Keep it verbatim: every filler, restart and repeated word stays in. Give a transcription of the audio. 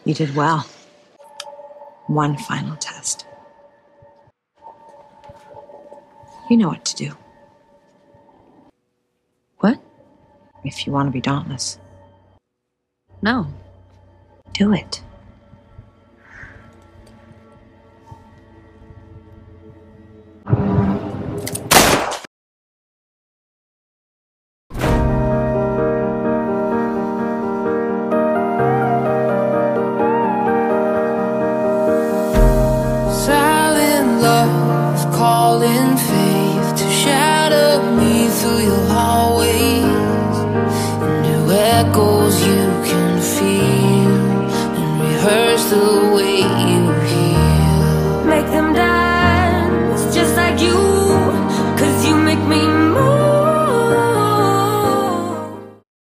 You did well. One final test. You know what to do. What? If you want to be dauntless. No. Do it. Silent love, calling faith to shadow me through your hallways, into echoes you can feel, and rehearse the way you